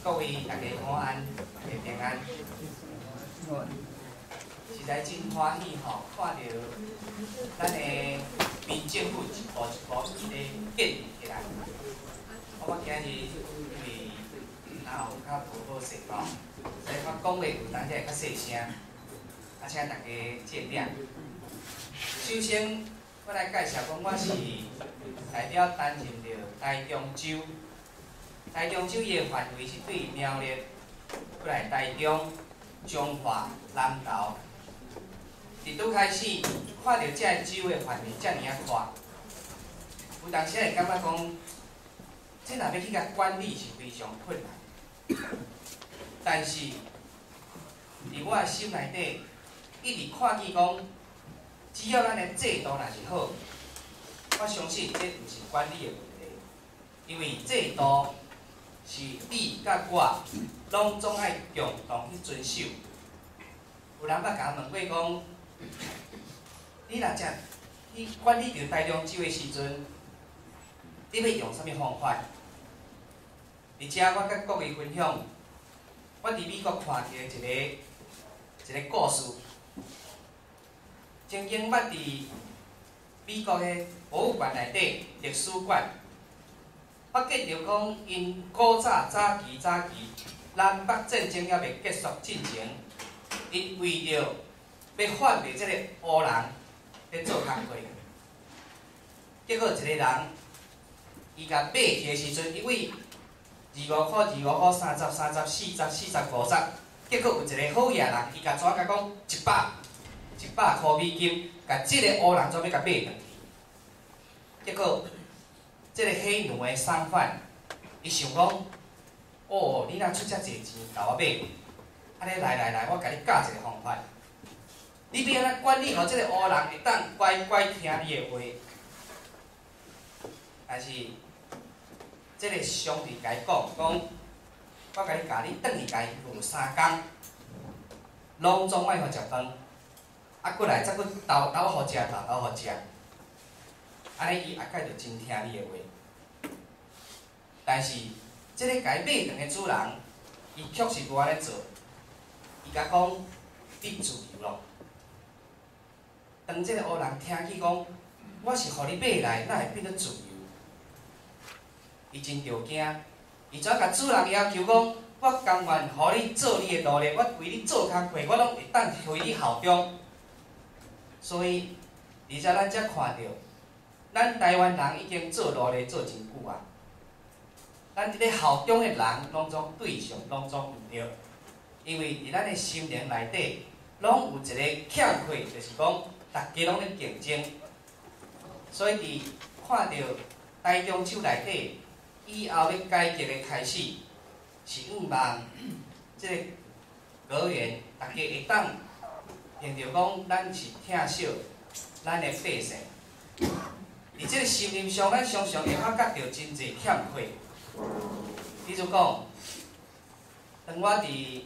各位大家午安，大家平安。实在真欢喜吼，看到咱的民政府一步一步伊咧建立起来。我今日因为若有较无好势吼，所以我讲话有当时会较细声，请大家见谅。首先，我来介绍讲，我是代表担任着台中州。台中州伊的范围是对苗栗、过来台中、彰化、南投。伫拄开始看到遮个州的范围遮尔啊宽，有当时会感觉讲，这若要去甲管理是非常困难。但是，伫我的心内底，一直看见讲，只要咱的制度若是好，我相信这毋是管理的问题，因为制度是你甲我拢总爱共同去遵守。有人捌甲我问过讲，你若只去管理着台中州的时阵，你要用啥物方法？而且我甲各位分享，我伫美国看到一个故事。曾经捌伫美国的博物馆内底历史馆，发觉着讲因古早期南北战争还未结束进前，因为着要反灭即个乌人咧做工课，结果一个人伊甲买去的时阵，因为25块、30、40、40、50，结果有一个好野人，伊甲转甲讲100块美金，甲即个乌人转要甲买回去。结果，即个黑奴的商贩，伊想讲，哦，你若出遮济钱甲我买，安尼来，我甲你教一个方法。你要安怎管理互即个乌人会当乖乖听你的话？但是，即个上帝甲伊讲，我甲你教你转去甲伊用3工，拢总爱互食饭。过来再去斗互食，斗互食，安尼伊也该着真听你的话。但是，即个甲伊买断的主人，伊确实无安尼做。伊甲讲，你自由咯。当即个乌人听起讲，我是互你买来，哪会变做自由？伊真着惊，伊怎甲主人要求讲，我甘愿互你做你的奴隶，我为你做工课，我拢会当为你效忠。所以，而且咱才看到，咱台湾人已经做奴隶做真久啊。咱即个效忠的人，拢总对象拢总毋对，因为伫咱的心灵内底，拢有一个欠缺，就是讲，大家拢咧竞争。所以伫看到台中州内底以后要改革的开始，是望即个阁员大家会当。认着讲，咱是疼惜咱的百姓，伫即个心灵上，咱常常会发觉到真侪欠缺。比如讲，当我伫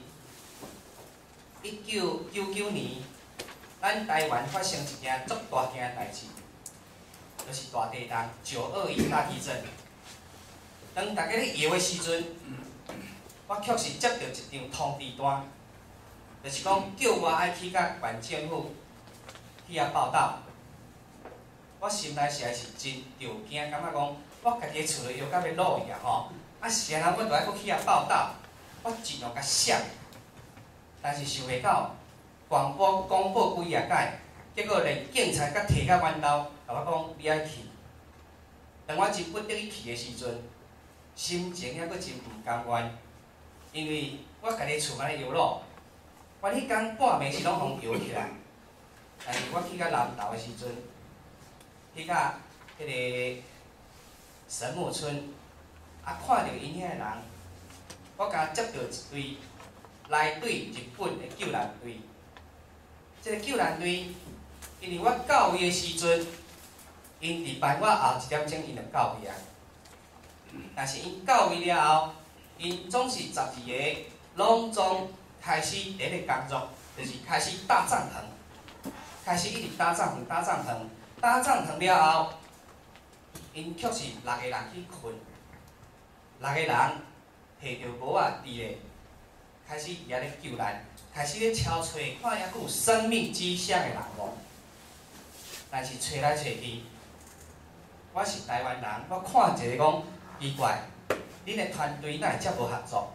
1999年，咱台湾发生一件足大件的代志，就是大地震921大地震。当大家咧摇的时阵，我确实接到一张通知单。就是讲，叫我爱去甲县政府去遐报道。我心内实在是真着惊，感觉讲我家己的厝摇到要落去啊吼！啊，是啊，我着爱搁去遐报道，我尽量甲闪。但是想袂到，广播公布几啊摆，结果连警察甲摕到阮兜，甲我讲你爱去。当我真不得已去的时阵，心情还阁真毋甘愿，因为我家己厝安尼摇落。我迄天半暝是拢互摇起来，但是我去到南投的时阵，去到迄个神木村，看到因遐个人，我刚接到一队来对日本的救难队。即个救难队，因为我到位的时阵，因伫办我后1点钟因就到位啊。但是因到位了后，因总是12个拢总。开始第一个工作，就是开始搭帐篷，开始一直搭帐篷了后，因确实6个人去困，6个人摕着帽仔伫咧，开始伊咧救咱，开始咧敲找看抑有生命迹象的人无。但是找来找去，我是台湾人，我看一个讲奇怪，恁的团队哪会遮无合作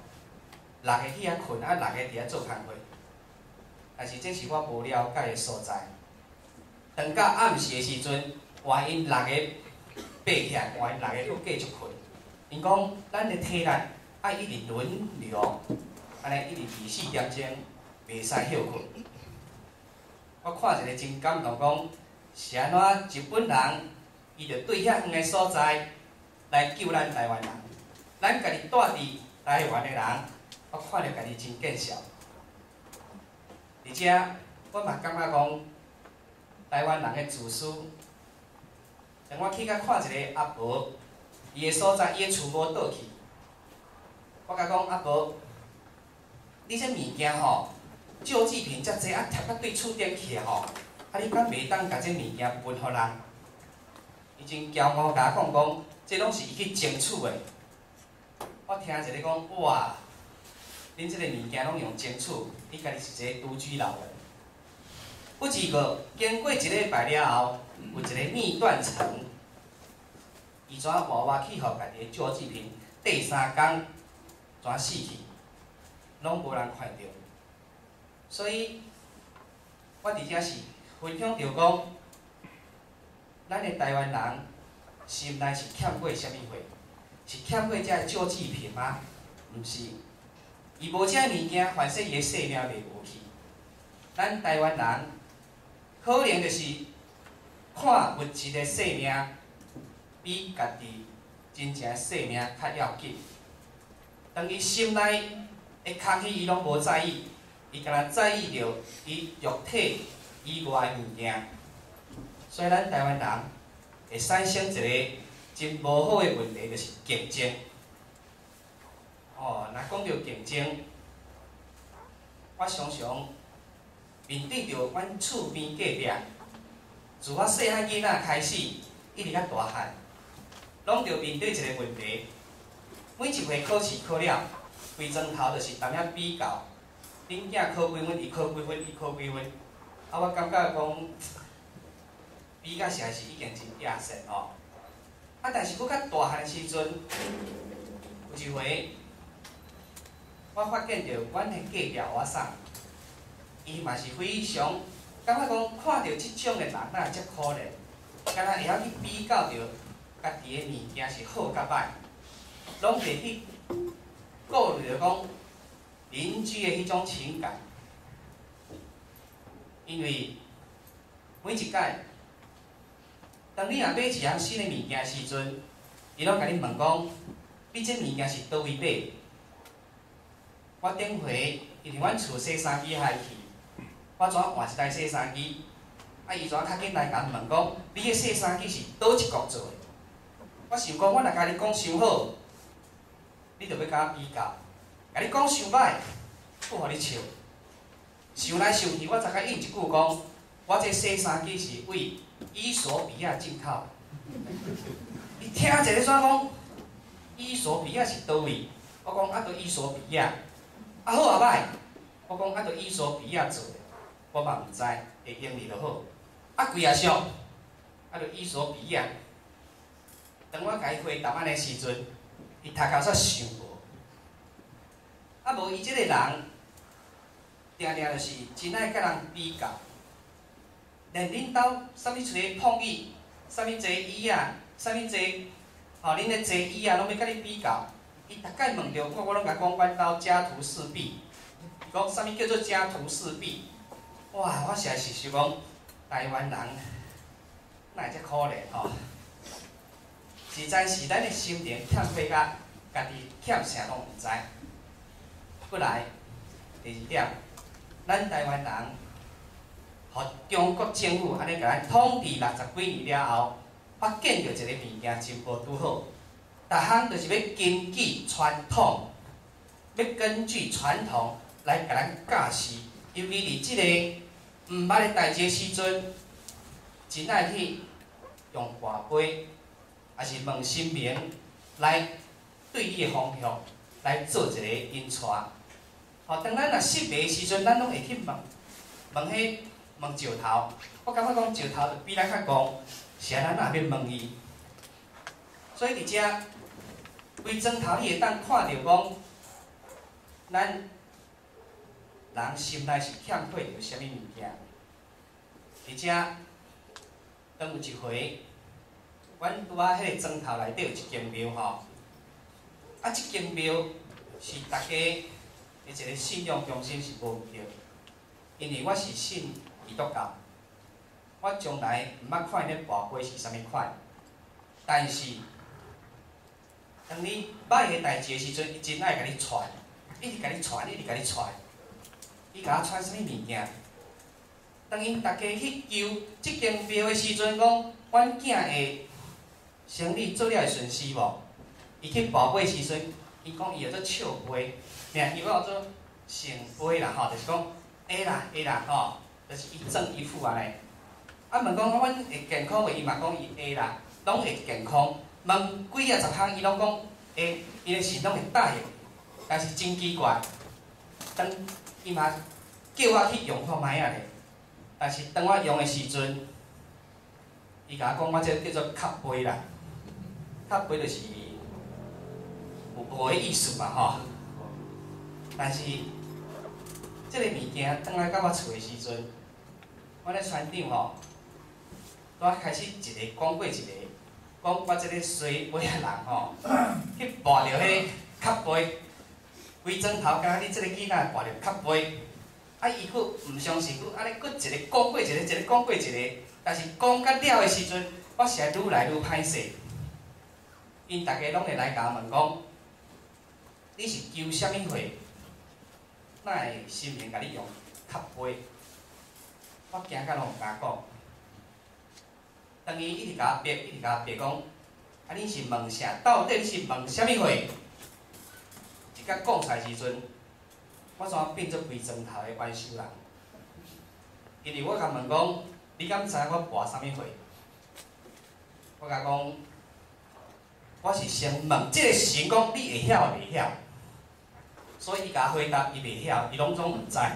？6个去遐困，啊6个伫遐做工课。但是这是我无了解的所在。等到暗时的时阵，换因6个爬起来，换因6个佫继续困。因讲咱的体力爱一直轮流，安尼一直24点钟，袂使休困。我看一个真感动，讲是安怎日本人伊着对遐远的所在来救咱台湾人，咱家己住伫台湾的人，我看着家己真见笑。而且我嘛感觉讲，台湾人的自私。当我去甲看一个阿婆，伊的所在，伊的厝无倒去，我甲讲阿婆，你这物件吼，救济品遮济，啊贴到对厝顶去吼，啊你敢袂当甲这物件分互人？伊真骄傲甲我讲，这拢是伊去争取的。我听一个讲，哇，恁这个物件拢用争取，你家己是一个独居老人。不止个，经过一礼拜了后，有一个密断层，伊怎活活去互家己的救济品，第3天怎死去，拢无人看到。所以，我伫遮是分享着讲，咱的台湾人心内是欠过啥物货？是欠过遮救济品吗？毋是，伊无遮物件，反正伊的性命袂无去。咱台湾人。可能就是看物质的性命比家己真正的性命较要紧。当伊心内的空气伊拢无在意，伊敢若在意着伊肉体以外的物件。所以咱台湾人会产生一个真无好的问题，就是竞争。若讲到竞争，我常常。面对着阮厝边隔壁，自我细汉囡仔开始，一直到大汉，拢着面对一个问题。每一回考试考了，规庄头就是踮遐比较，恁囝考几分，伊考几分，伊考几分。啊，我感觉讲，比较实在是已经真野神哦。啊，但是佫较大汉的时阵，有一回，我发现着阮的隔壁我送。伊嘛是非常感觉讲，看到即种的人哪会遮可怜，敢若会晓去比较着家己的物件是好甲歹，拢袂去顾虑着讲邻居的迄种情感。因为每一届，当你若买一样新的物件时阵，伊拢甲你问讲，你这物件是倒位买？我顶回因为阮厝洗衫机害去。我怎换一台洗衫机？啊，伊怎较紧来甲问讲，你个洗衫机是倒一国做的？我想讲，我若甲你讲伤好，你着要甲我比较；甲你讲伤歹，不互你笑。想来想去，我才甲应一句讲，我这洗衫机是为伊索比亚进口。你听一下怎讲？伊索比亚是倒位？我讲啊，着伊索比亚。啊好啊歹？我讲啊，着伊索比亚做的。我嘛毋知，会英语就好。啊，贵也俗，啊，着伊索比亚。当我甲伊回答案的时阵，伊头壳煞想无。啊，无伊即个人，定定就是真爱甲人比较。连恁兜啥物找碰椅，啥物坐椅啊，啥物坐，恁咧坐椅啊，拢要甲你比较。伊逐摆问着我拢甲讲阮兜家徒四壁。伊讲啥物叫做家徒四壁？哇！我实在是想讲，台湾人哪会遮可怜吼？实在是咱的心灵欠缺甲家己欠啥拢毋知。过来，第2点，咱台湾人，互中国政府安尼甲咱统治60几年了后，发现着一个物件真无拄好，逐项就是要根据传统，要根据传统来甲咱教示。尤其伫即个毋捌的代志的时阵，真爱去用跋杯，还是问神明来对你的方向， 来做一个引带。吼，当咱若失迷的时阵，咱拢会去问石头。我感觉讲石头比咱较戆，是啊，咱也要问伊。所以伫遮规砖头你会当看到讲，咱人心内是欠缺着啥物物件。伫遮，当有一回，阮拄仔迄个砖头内底有一间庙吼，啊，即间庙是大家的一个信仰中心是无毋对，因为我是信基督教，我从来毋捌看因咧跋杯是啥物款，但是当你歹个代志的时阵，伊真爱甲你传，一直甲你传，一直甲你传，伊甲我传啥物物件？当因大家去求即间庙的时阵，讲阮囝会生理做了会顺遂无？伊去跋杯的时阵，伊讲伊叫做笑杯，名伊叫做圣杯啦吼，就是讲会啦会啦吼，就是一正一负安尼。啊问讲阮会健康袂？伊嘛讲伊会啦，拢会健康。问几啊十项，伊拢讲会，伊的是拢会答应。但是真奇怪，当伊嘛叫我去用看卖啊咧。但是当我用的时阵，伊甲我讲，我这叫做吸杯啦，吸杯就是有无的意思嘛吼。但是这个物件当来到我厝的时阵，我咧船长吼，拄开始一个讲过一个，讲我这个水杯的人吼，去跋着迄吸杯，规砖头甲你这个囡仔跋着吸杯。啊！伊佫毋相信，佫安尼佫一个讲过一个，一个讲过一个，但是讲到了的时阵，我实在愈来愈歹势。因大家拢会来甲我问讲，你是求啥物货？哪会心灵甲你用吸杯？我惊甲拢毋敢讲。当伊一直甲我逼，一直甲我逼讲，啊！你是问啥？到底是问啥物货？一甲讲出来时阵。我怎变做规砖头的冤仇人？因为我甲问讲，你敢知影我跋啥物货？我甲讲，我是先问即个神讲，你会晓袂晓？所以伊甲回答，伊袂晓，伊拢总毋知。啊，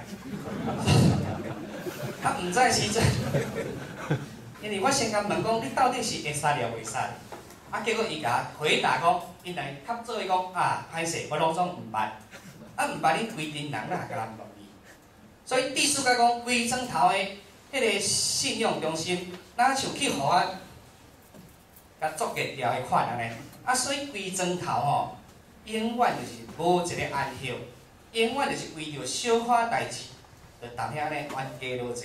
毋知时阵，因为我先甲问讲，你到底是会使了袂使？啊，结果伊甲回答讲，因来较做伊讲啊，歹势，我拢总毋捌。啊，毋捌恁规阵人哪甲人问伊，所以意思甲讲，规砖头的迄个信仰中心，哪像去互我甲作结掉的款安尼。啊，所以规砖头吼，永远就是无一个安息，永远就是为着小可代志，就逐遐安尼冤家路者。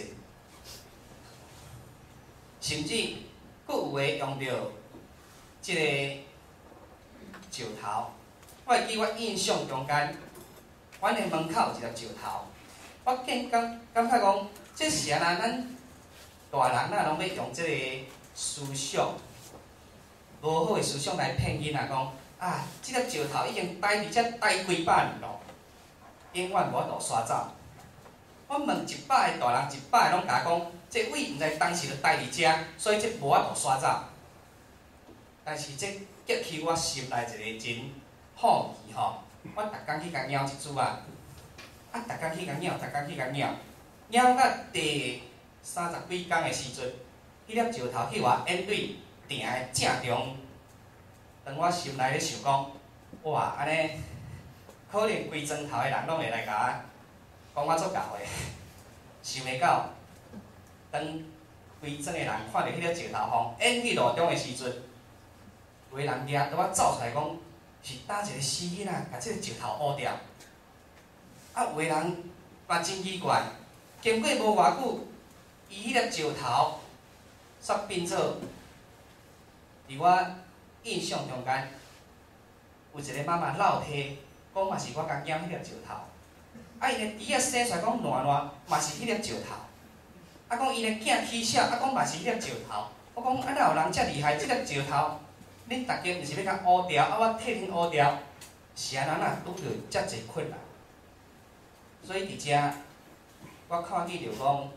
甚至佫有诶用着即个石头，我会记我印象中间。阮的门口有一粒石头，我感觉讲，这是安那咱大人呐，拢要用这个思想，无好的思想来骗囡仔讲啊，这粒石头已经待伫遮待几百年咯，永远无法度刷走。我问100个大人，100个拢甲我讲，这位毋知当时就待伫遮，所以这无法度刷走。但是这激起我心内一个真好奇吼。我逐工去甲咬一珠啊，逐工去甲咬，逐工去甲咬，咬到第30几工的时阵，迄粒石头去我眼对定的正中，当我心内咧想讲，哇，安尼可能规砖头的人拢会来甲我讲我足够的，想袂到，当规砖的人看到迄粒石头往眼去路中的时阵，有个人掠倒我走出来讲。是搭一个死囡仔，甲即个石头乌掉。啊，有个人嘛真奇怪，经过无偌久，伊迄粒石头煞变做，伫我印象中间，有一个妈妈老体，讲嘛是我甲捡迄粒石头。啊，伊个猪仔生出来讲烂烂，嘛是迄粒石头。啊，讲伊个囝起痟，啊，讲嘛是迄粒石头。我讲啊，哪有人遮厉害？即粒石头。恁大家毋是要甲乌掉，啊，我替恁乌掉，是安怎拄着遮济困难？所以伫遮，我看见着讲，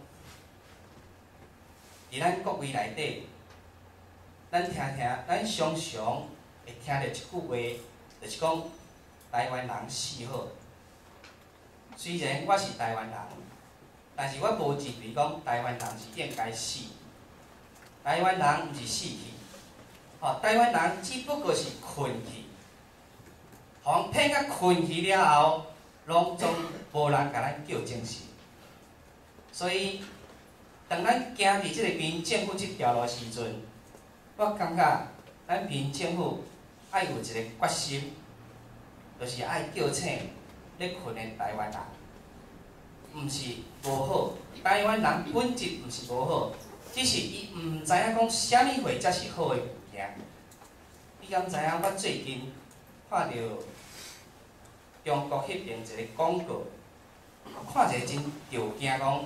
伫咱国位内底，咱常常会听着一句话，就是讲， 台湾人死好。虽然我是台湾人，但是我无认为讲台湾人是应该死。台湾人毋是死去，台湾人只不过是困去，互人骗甲困去了后，拢总无人甲咱叫精神。所以，当咱行伫即个民政府即条路时阵，我感觉咱民政府爱有一个决心，就是爱叫醒咧困的台湾人。毋是无好，台湾人本质毋是无好，只是伊毋知影讲啥物货才是好的物件。你敢知影？我最近看到中国迄边一个广告，看者真着惊讲，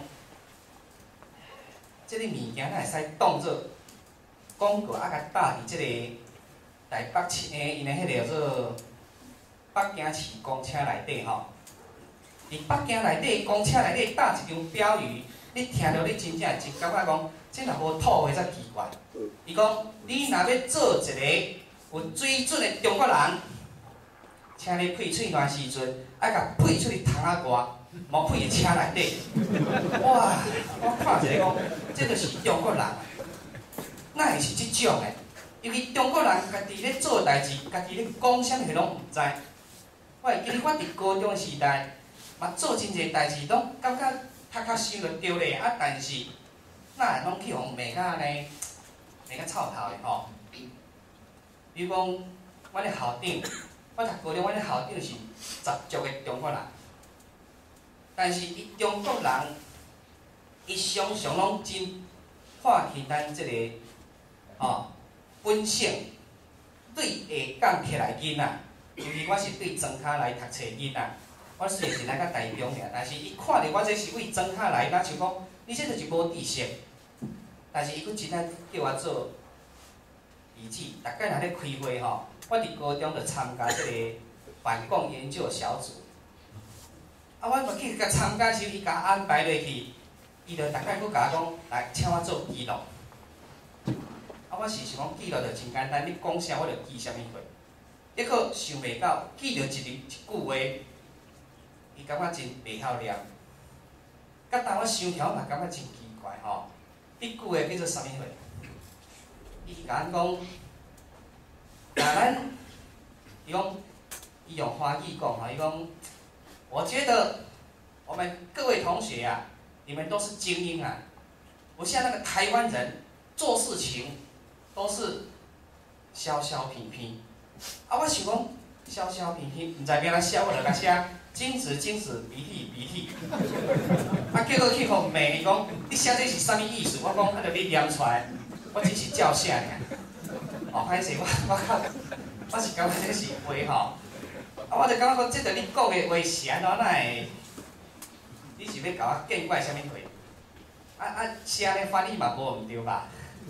即个物件哪会使当做广告，甲搭伫即个台北市因的迄个叫做北京市公车内底吼。伫北京内底公车内底搭一张标语，你听到你真正真感觉讲，这若无土话才奇怪。伊讲，你若要做一个有水准的中国人，请你配喙暖时阵，爱甲配出去窗仔外，莫配伫车内底。哇！我看一个讲，这就是中国人，哪会是即种的？因为中国人家己咧做代志，家己咧讲啥物拢毋知。我会记得我伫高中的时代。嘛做真侪代志，拢感觉较想着对咧，但是哪会拢去互骂甲安尼，骂甲臭头的吼。比如讲，阮的校长，我读高中，阮的校长是十足的中国人，但是伊中国人，伊常常拢真看起咱即个本性，对下港起来囡仔，尤其我是对庄脚来读册囡仔。我虽然是来到台中尔，但是伊看着我这是为庄脚来，那想讲你这就是无知识。但是伊佫真爱叫我做笔记，大概若咧开会吼，我伫高中就参加这个反共研究小组。我就去甲参加时，伊甲安排落去，伊就大概佫甲我讲，来请我做记录。我是想讲记录就真简单，你讲啥我就记啥物货。结果想袂到，记着一句话。伊感觉真袂晓念，甲当我想起我嘛感觉真奇怪吼。迄句话叫做啥物货？伊甲咱讲，咱伊讲，伊用华语讲吼，伊讲，我觉得我们各位同学啊，你们都是精英啊，不像那个台湾人做事情都是消消平平。我想讲消消平平，毋知边仔写，我就甲写。精子精子鼻涕鼻涕，结果去互骂伊讲，你写这是啥物意思？我讲，就你念出来，我只是照写尔。歹势，我是感觉这是话吼，我就感觉讲，这着你讲的话是安怎会？你是要甲我见怪啥物话？是安尼翻译嘛无毋对吧？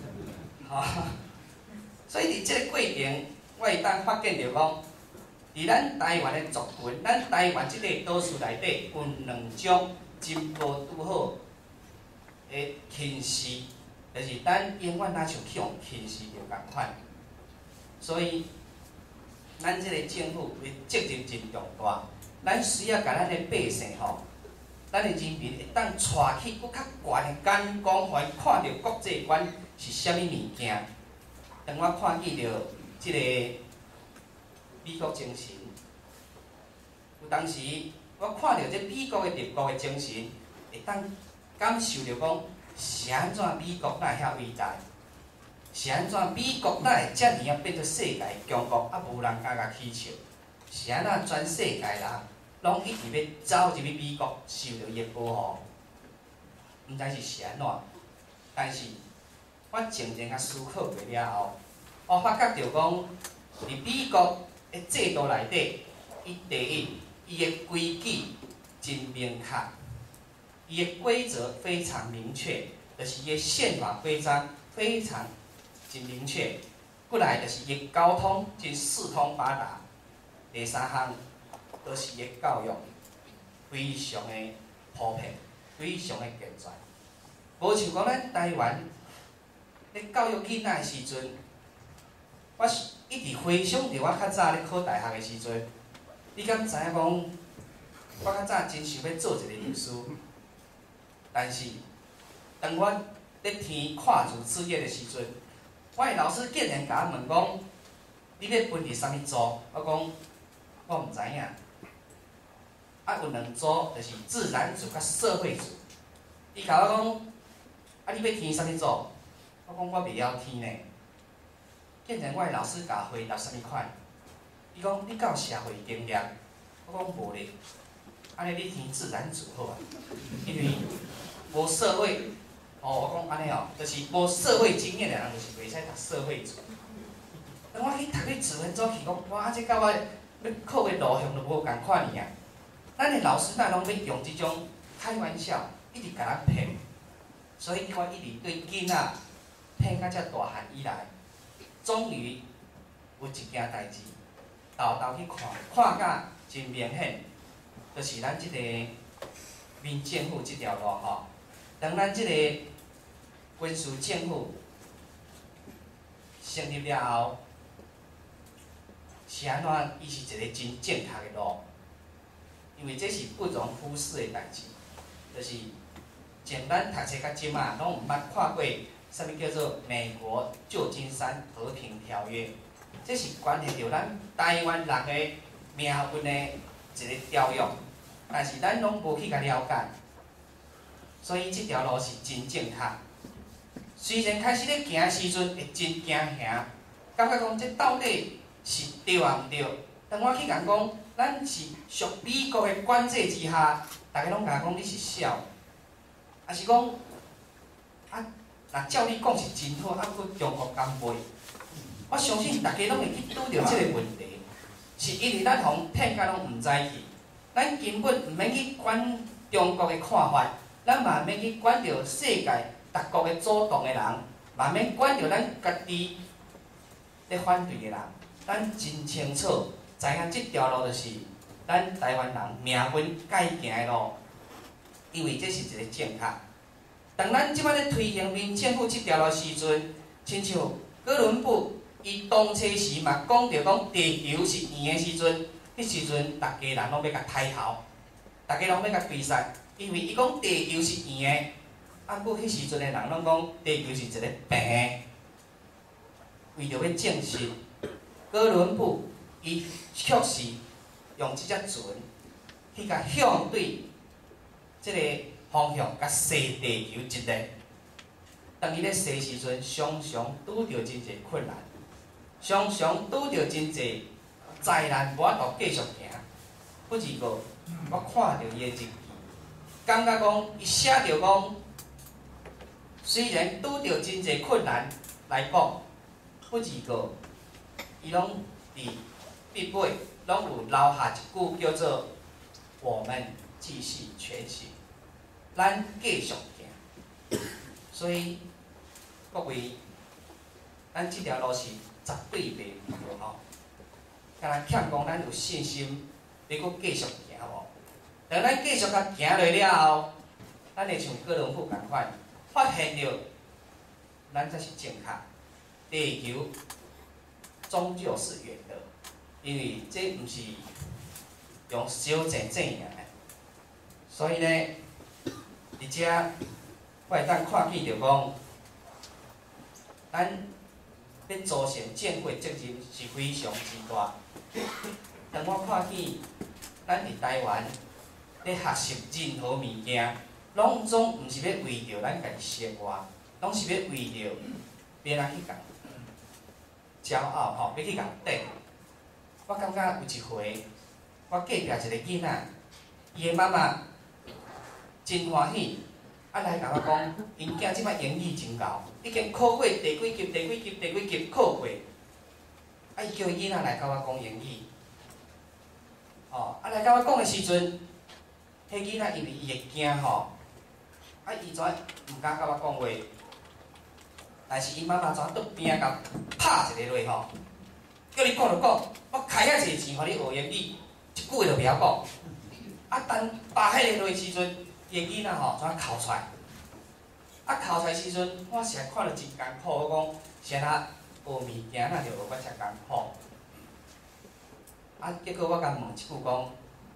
所以伫这个过程，我会当发现着讲。伫咱台湾的族群，咱台湾即个岛屿内底有两种真无拄好的形势，就是咱永远哪像去用形势着共款。所以，咱即个政府的责任真重大，咱需要甲咱的百姓吼，咱的人民会当带去搁较悬的眼光，互伊看到国际观是啥物物件。当我看见着即个。美国精神，有当时我看到这美国的立国的精神，会当感受到讲是安怎美国哪会遐伟大，是安怎美国哪会遮尔变做世界强国，无人敢甲起笑，是安怎全世界人拢一直要走入去美国受到伊的保护，毋知是安怎，但是我静静甲思考过了后，我发觉到讲，伫美国。制度内底，伊第一，伊的规矩真明确，伊的规则非常明确，就是伊的宪法规章非常真明确。过来就是伊的交通真四通八达。第三项就是伊的教育非常的普遍，非常的健全。无像讲咱台湾咧教育囡仔的时阵，我是。一直回想着我较早咧考大学的时阵， 你敢知影讲，我较早真想要做一个律师，但是当我咧填跨组志愿的时阵，我的老师竟然甲我问讲，你要分伫啥物组？我讲我毋知影。啊，有两组，就是自然组甲社会组。伊甲我讲，啊，你要填啥物组？我讲我袂晓填呢。竟然我的老师甲我回答啥物款？伊讲你敢有社会经验？我讲无咧。安尼你填自然组好啊，因为无社会。哦，我讲安尼哦，就是无社会经验的人，就是袂使读社会组。当我去读去自然组去，讲哇，这甲我要考的路向就无共款尔。咱的老师哪拢要用这种开玩笑，一直甲咱骗，所以我一直对囡仔骗到遮大汉以来，终于有一件代志，豆豆去看，看甲真明显，就是咱即个民政府即条路吼，当咱即个军事政府成立了后，是安怎？伊是一个真正确的路。因为这是不容忽视的代志，就是从咱读册到即马，拢毋捌看过啥物叫做美国旧金山和平条约，这是关系到咱台湾人的命运的一个条约，但是咱拢无去甲了解，所以这条路是真正确。虽然开始咧行的时阵会真惊吓，感觉讲这到底是对啊毋对？当我去讲讲。咱是属美国的管制之下，大家拢甲讲你是小，还是讲啊？若照你讲是真好，啊，佮中国干杯？我相信大家拢会去拄着即个问题，是因为咱互骗甲拢毋知去，咱根本毋免去管中国的看法，咱嘛免去管着世界各国的主动的人，嘛免管着咱家己咧反对的人，咱真清楚。知影即条路就是咱台湾人命运该行的路，因为这是一个正确。当咱即摆咧推行民政府即条路时阵，亲像哥伦布伊当初时嘛讲着讲地球是圆的时阵，迄时阵大家人拢要甲抬头，大家拢要甲对杀，因为伊讲地球是圆的，啊，不迄时阵的人拢讲地球是一个平的，为着要证实哥伦布。伊确实用即只船去甲向对即个方向，甲射地球一个。当伊咧射时阵，常常拄着真侪困难，常常拄着真侪灾难，无法度继续行。不二个，我看着伊的日记，感觉讲伊写着讲，虽然拄着真侪困难来讲，不二个，伊拢伫。必尾拢有留下一句叫做“我们继续前行，咱继续行”。所以各位，咱即条路是绝对袂误吼。敢若欠讲咱有信心，要搁继续行无？当咱继续甲行落了后，咱会像哥伦布共款，发现着咱才是正确。地球终究是圆的。因为这毋是用小钱挣赢的，所以呢，伫遮我会当看见着讲，咱要组成建会责任是非常之大。当我看见咱伫台湾咧学习任何物件，总毋是要为着咱家己生活，拢是要为着别人去共骄傲吼，要去共顶。我感觉有一回，我隔壁一个囡仔，伊的妈妈真欢喜，啊来甲我讲，因囝即摆英语真高，已经考过第几级考过，啊伊叫伊囡仔来甲我讲英语，哦，啊来甲我讲的时阵，迄囡仔因为伊会惊吼，啊伊怎毋敢甲我讲话，但是伊妈妈怎倒边甲拍一个落吼。叫你讲就讲，我开遐济钱，互你学英语，一句话就袂晓讲。啊，等把迄个落时阵，伊个囡仔吼怎哭出来？啊，哭出来时阵，我实在看着真艰苦。我讲，谁若学物件，那就学我遮艰苦。 结果我甲问一句讲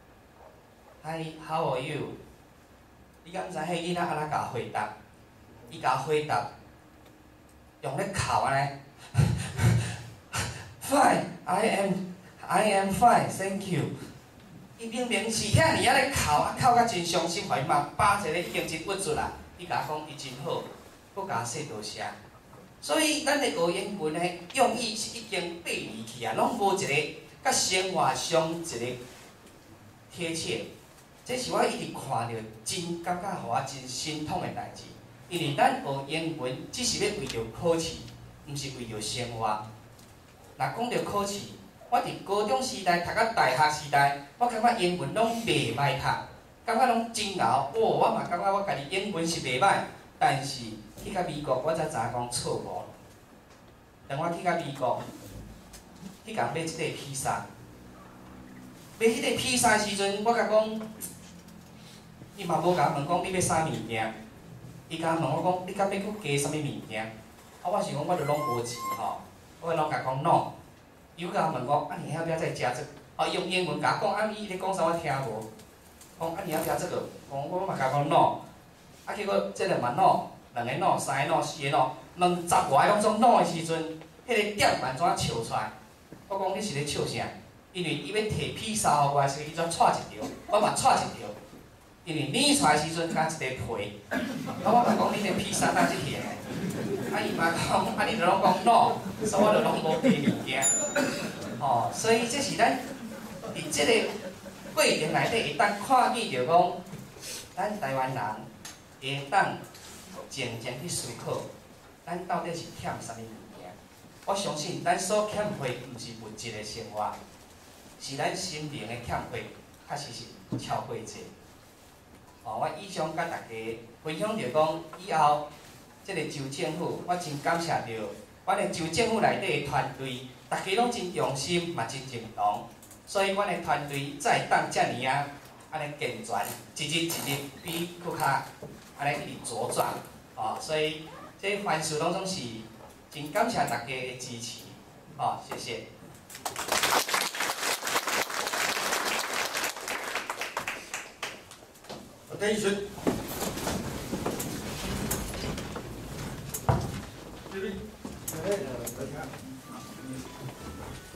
，Hi, how are you？ 你敢毋知迄囡仔安怎甲回答？伊甲回答，用咧哭安尼。Fine, I am fine, thank you。伊明明是遐尔咧哭，哭甲真伤心，互伊嘛巴一个已经真郁出啦。伊甲我讲伊真好，佫甲我说多谢。所以咱咧学英文诶用意是已经背离去啊，拢无一个甲生活上一个贴切。这是我一直看到真感觉，互我真心痛诶代志。因为咱学英文只是要为着考试，毋是为着生活。若讲到考试，我伫高中时代读到大学时代，我感觉英文拢袂歹读，感觉拢真牛。我嘛感觉我家己英文是袂歹，但是去到美国，我才知影讲错误。当我去到美国，去甲买即个披萨，买迄个披萨时阵，我甲讲，伊嘛无甲我问讲你要啥物件，伊甲问我讲你敢要佫加啥物物件？啊，我想讲我着拢无钱吼，我拢甲讲 no。伊佫甲我问我，啊你要不要再加这个？哦，用英文甲我讲，啊伊咧讲啥我听无。讲啊你要不要这个？我嘛甲讲 no。啊结果这个嘛 no， 两个 no， 三个 no， 四个 no， 问10外拢总 no 的时阵，迄个点完怎笑出来？我讲你是咧笑啥？因为伊要摕披萨互我时，伊怎踹一条，我嘛踹一条。因为捏出来时阵加一个皮，啊我嘛讲你个披萨哪即个？啊伊嘛讲，啊你着拢讲 no， 所以我着拢无加物件。哦，所以这是咱伫即个过程内底会当看见着讲，咱台湾人会当静静去思考，咱到底是欠啥物物件？我相信咱所欠缺毋是物质的生活，是咱心灵的欠缺，确实是超过者。哦，我以上甲大家分享着讲，以后即个州政府，我真感谢着阮的州政府内底的团队，大家拢真用心，嘛真认同，所以阮的团队才会当遮尔啊，安尼健全，一日一日比佫较安尼一直茁壮。哦，所以这凡事拢总是真感谢大家的支持。哦，谢谢。 Attention. Ready?